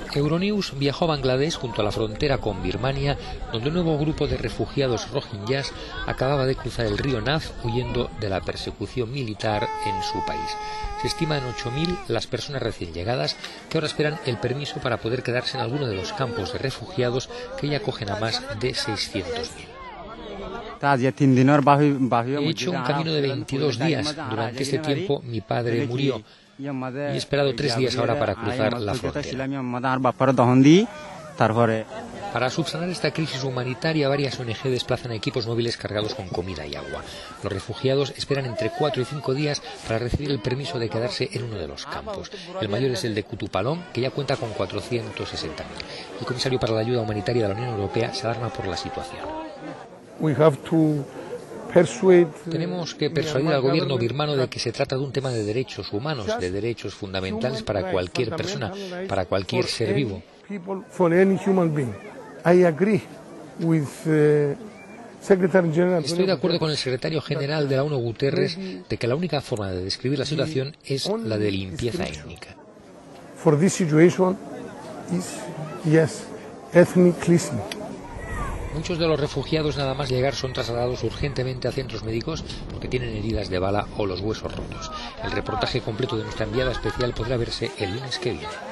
Euronews viajó a Bangladesh junto a la frontera con Birmania, donde un nuevo grupo de refugiados rohingyas acababa de cruzar el río Naz huyendo de la persecución militar en su país. Se estima en 8.000 las personas recién llegadas que ahora esperan el permiso para poder quedarse en alguno de los campos de refugiados que ya acogen a más de 600.000. He hecho un camino de 22 días. Durante este tiempo mi padre murió y he esperado 3 días ahora para cruzar la frontera. Para subsanar esta crisis humanitaria, varias ONG desplazan equipos móviles cargados con comida y agua. Los refugiados esperan entre 4 y 5 días para recibir el permiso de quedarse en uno de los campos. El mayor es el de Kutupalong, que ya cuenta con 460.000. El comisario para la ayuda humanitaria de la Unión Europea se alarma por la situación. Tenemos que persuadir al gobierno birmano de que se trata de un tema de derechos humanos, de derechos fundamentales para cualquier persona, para cualquier ser vivo. Estoy de acuerdo con el secretario general de la ONU, Guterres, de que la única forma de describir la situación es la de limpieza étnica. Muchos de los refugiados, nada más llegar, son trasladados urgentemente a centros médicos porque tienen heridas de bala o los huesos rotos. El reportaje completo de nuestra enviada especial podrá verse el lunes que viene.